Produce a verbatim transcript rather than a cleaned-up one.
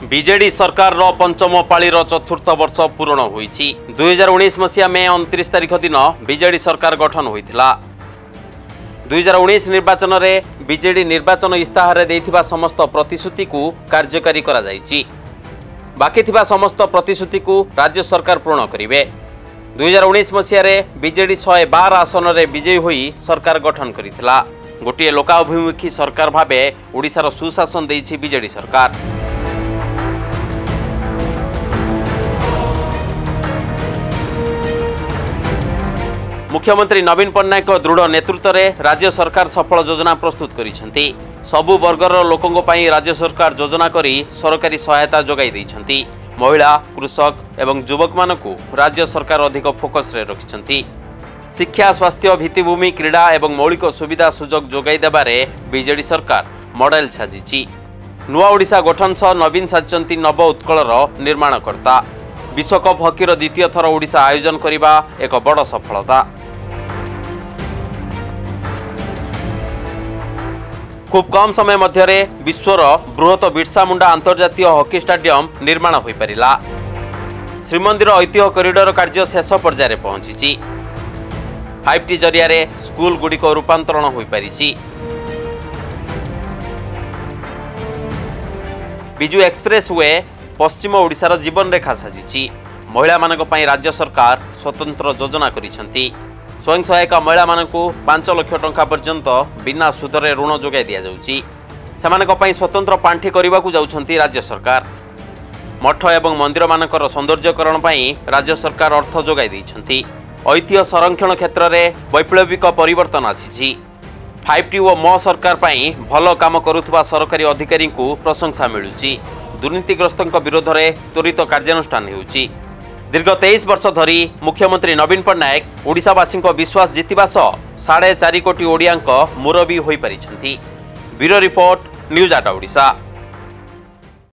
BJD सरकार रो पंचम पाळीर चतुर्थ वर्ष पूर्ण होईछि। दुई हजार उन्नीस मसीहा मे उनतीस तारिख दिन बीजेडी सरकार गठन होइथिला। दुई हजार उन्नीस निर्वाचन रे बीजेडी निर्वाचन इस्ताहार देइथिबा समस्त प्रतिश्रुति को कार्यकारी करा जाइछि। बाकी थिबा समस्त प्रतिश्रुति को राज्य सरकार पूर्ण करिवे। दुई हजार उन्नीस मसीहा रे बीजेडी शहे बार आसन रे विजयी होई सरकार गठन करिथिला। गोटे लोकाभिमुखी सरकार भाबे ओडिशार सुशासन देइछि बीजेडी सरकार। मुख्यमंत्री नवीन पट्टनायक दृढ़ नेतृत्व में राज्य सरकार सफल योजना प्रस्तुत करिसेंती। सबु वर्गर लोकों पई राज्य सरकार योजना करी सरकारी सहायता जोगाई दैछंती। महिला, कृषक एवं युवक मानकु राज्य सरकार अधिक फोकस रे रखिसेंती। शिक्षा, स्वास्थ्य, भित्तिभूमि, क्रीड़ा एवं मौलिक सुविधा सुजोग जोगाई देबारे बीजेडी सरकार मॉडल साजिछि। नुआ ओडिशा गठन सह नवीन साजिचंती नव उत्कलर निर्माणकर्ता। विश्वकप हकीर द्वितीय थर ओडिशा आयोजन करिबा एक बड़ सफलता। खूब कम समय मध्य विश्वर बृहत बिरसा मुंडा अंतर्जातीय हॉकी स्टेडियम निर्माण हो पारिला। श्रीमंदिर ऐतिह्य कॉरिडोर कार्य शेष पर्यायर पहुंची। फाइव टी जरिया स्कूल गुड़िक रूपांतरण हो पारिछि। बिजु एक्सप्रेस वे पश्चिम ओडिशार जीवन रेखा साजिछि। महिला मानक पई राज्य सरकार स्वतंत्र योजना करिसेंती। स्वयं सहायिका महिला मानकु पांच लाख टंका पर्यंत बिना सुधरे ऋण जोगाई दिया जाउछि। सेमानक पई स्वतंत्र पांठी करिबाकु जाउछंती राज्य सरकार। मठ एवं मंदिर मानकर सौंदर्यकरण पई राज्य सरकार अर्थ जोगाई दैछंती। ऐतिह्य संरक्षण क्षेत्र में वैप्लविक परिवर्तन आसीछि। फाइव टी ओ म सरकार पई भल काम करुथुबा सरकारी अधिकारी को प्रशंसा मिलुछि। दुर्नीतिग्रस्त विरोध में त्वरित कार्यानुष्ठान होउछि। दीर्घ तेईस वर्ष धरी मुख्यमंत्री नवीन पट्टनायक ओडिशावासी विश्वास जितिबा सह साढ़े चार कोटी ओडिया मुरबी होई पारिछंती। Bureau report, news at Odisha.